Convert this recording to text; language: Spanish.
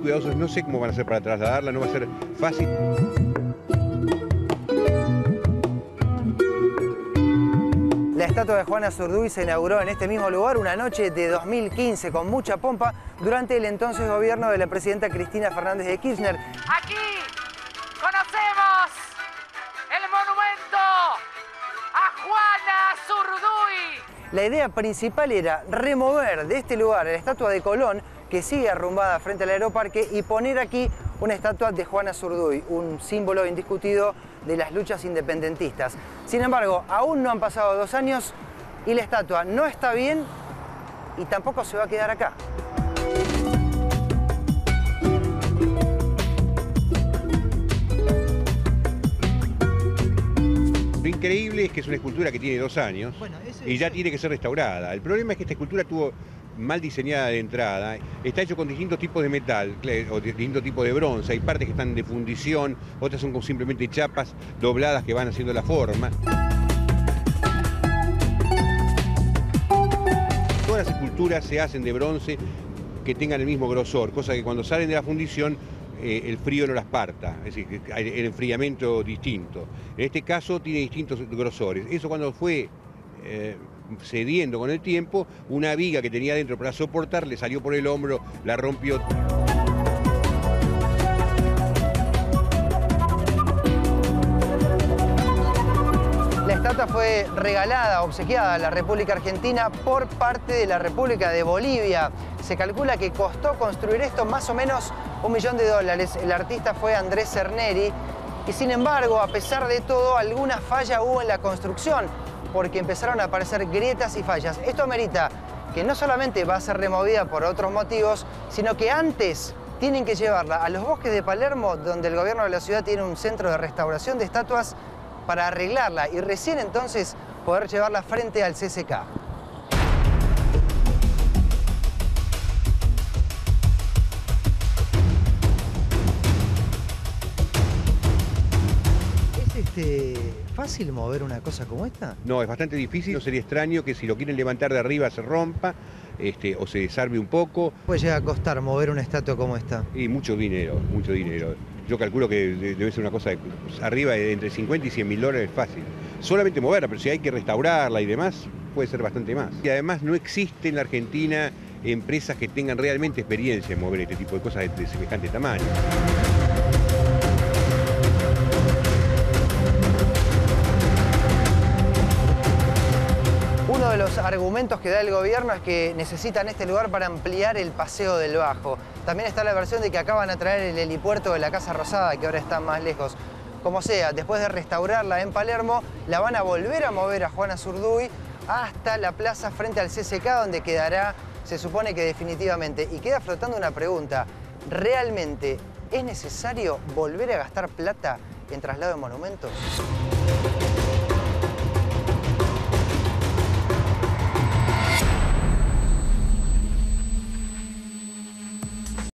cuidadosos, no sé cómo van a hacer para trasladarla, no va a ser fácil. La estatua de Juana Zurduy se inauguró en este mismo lugar una noche de 2015 con mucha pompa durante el entonces gobierno de la presidenta Cristina Fernández de Kirchner. Aquí conocemos el monumento a Juana Zurduy. La idea principal era remover de este lugar la estatua de Colón, que sigue arrumbada frente al Aeroparque, y poner aquí una estatua de Juana Zurduy, un símbolo indiscutido de las luchas independentistas. Sin embargo, aún no han pasado 2 años y la estatua no está bien y tampoco se va a quedar acá. Lo increíble es que es una escultura que tiene 2 años y ya tiene que ser restaurada. El problema es que esta escultura estuvo mal diseñada de entrada, está hecho con distintos tipos de metal o distintos tipos de bronce, hay partes que están de fundición, otras son simplemente chapas dobladas que van haciendo la forma. Todas las esculturas se hacen de bronce que tengan el mismo grosor, cosa que cuando salen de la fundición el frío no las parta, es decir, hay el enfriamiento distinto. En este caso tiene distintos grosores. Eso cuando fue cediendo con el tiempo, una viga que tenía dentro para soportar le salió por el hombro, la rompió. La estatua fue regalada, obsequiada a la República Argentina por parte de la República de Bolivia. Se calcula que costó construir esto más o menos $1 millón. El artista fue Andrés Cerneri y, sin embargo, a pesar de todo, alguna falla hubo en la construcción, porque empezaron a aparecer grietas y fallas. Esto amerita que no solamente va a ser removida por otros motivos, sino que antes tienen que llevarla a los bosques de Palermo, donde el gobierno de la ciudad tiene un centro de restauración de estatuas, para arreglarla y recién entonces poder llevarla frente al CCK. ¿Es fácil mover una cosa como esta? No, es bastante difícil, no sería extraño que si lo quieren levantar de arriba se rompa o se desarme un poco. ¿Puede llegar a costar mover una estatua como esta? Y mucho dinero, mucho dinero. Yo calculo que debe ser una cosa arriba de entre 50 y 100 mil dólares fácil. Solamente moverla, pero si hay que restaurarla y demás, puede ser bastante más. Y además no existe en la Argentina empresas que tengan realmente experiencia en mover este tipo de cosas de semejante tamaño. Uno de los argumentos que da el gobierno es que necesitan este lugar para ampliar el Paseo del Bajo. También está la versión de que acaban de traer el helipuerto de la Casa Rosada, que ahora está más lejos. Como sea, después de restaurarla en Palermo, la van a volver a mover a Juana Zurduy hasta la plaza frente al CCK, donde quedará, se supone que definitivamente. Y queda flotando una pregunta. ¿Realmente es necesario volver a gastar plata en traslado de monumentos?